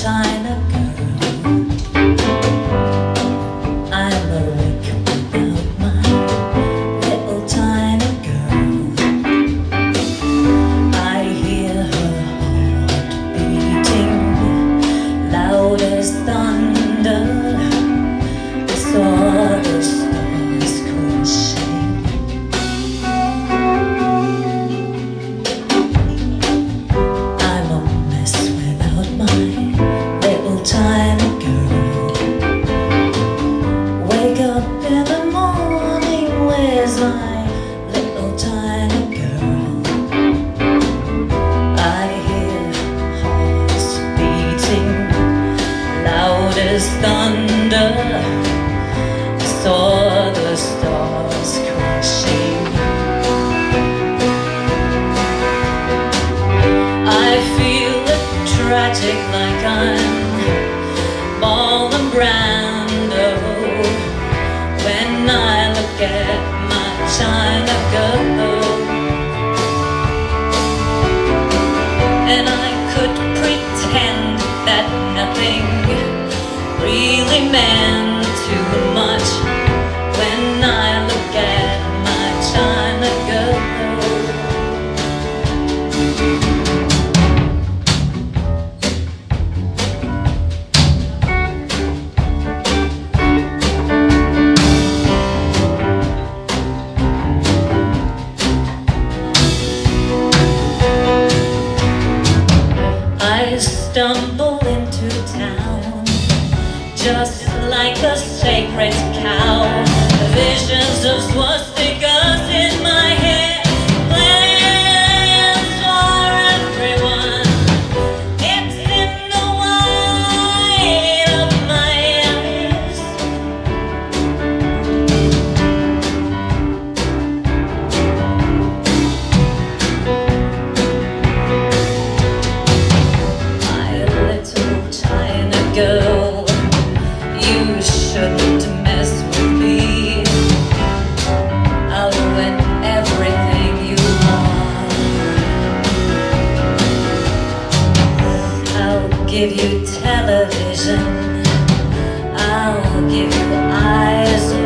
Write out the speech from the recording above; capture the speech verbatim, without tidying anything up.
China girl. I'm awake without my little China girl. I hear her heart beating loud as thunder. I saw the stars crashing. I'm a mess without my little China girl. Wake up in the morning, where's my little China girl? I hear hearts beating loud as thunder. I saw the stars crashing. I feel tragic, like I'm Marlon Brando when I look at my China girl. And I could pretend that nothing really meant too much when I look at my China girl. I stumble into town just like a sacred cow. Visions of swastikas in my head, plans for everyone. It's in the white of my eyes. My little China girl, you shouldn't mess with me. I'll ruin everything you are. I'll give you television, I'll give you eyes